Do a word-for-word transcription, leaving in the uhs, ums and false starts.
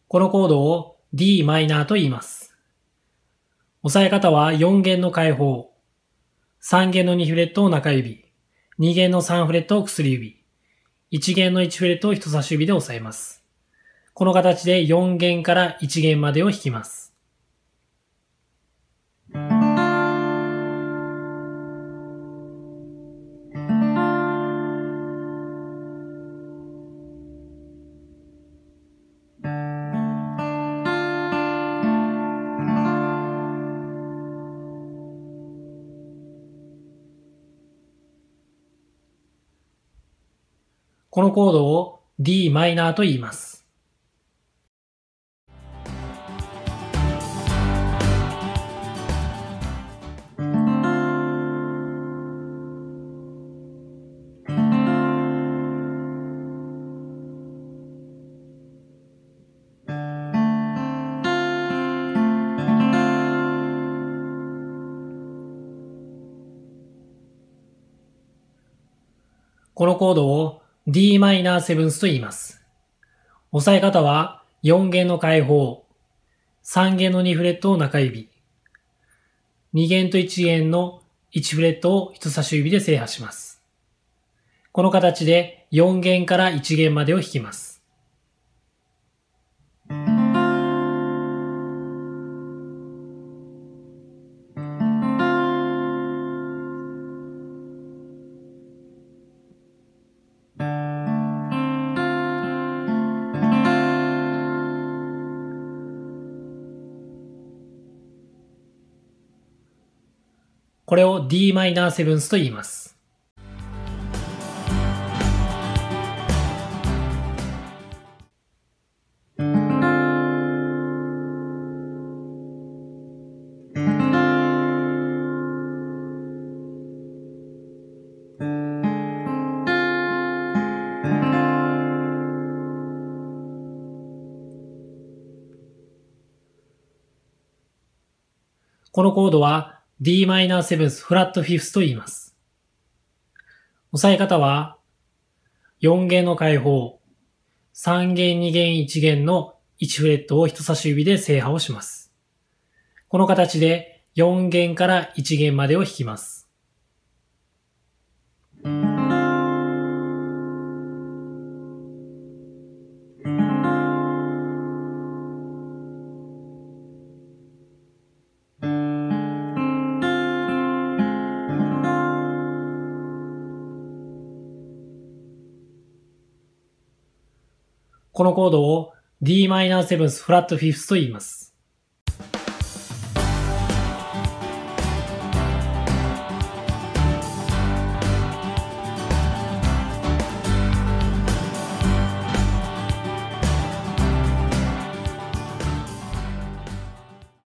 このコードを D マイナーと言います。押さえ方はよん弦の開放、さん弦のにフレットを中指、に弦のさんフレットを薬指、いち弦のいちフレットを人差し指で押さえます。この形でよん弦からいち弦までを弾きます。このコードを D マイナーと言います。このコードを D マイナーセブンスと言います。押さえ方はよん弦の開放、さん弦のにフレットを中指、に弦といち弦のいちフレットを人差し指で制覇します。この形でよん弦からいち弦までを弾きます。これを D マイナーセブンスと言います。このコードは D マイナーセブンスフラットフィフスと言います。押さえ方はよん弦の開放、さん弦に弦いち弦のいちフレットを人差し指で制覇をします。この形でよん弦からいち弦までを弾きます。このコードを D マイナーセブンスフラットフィフスと言います。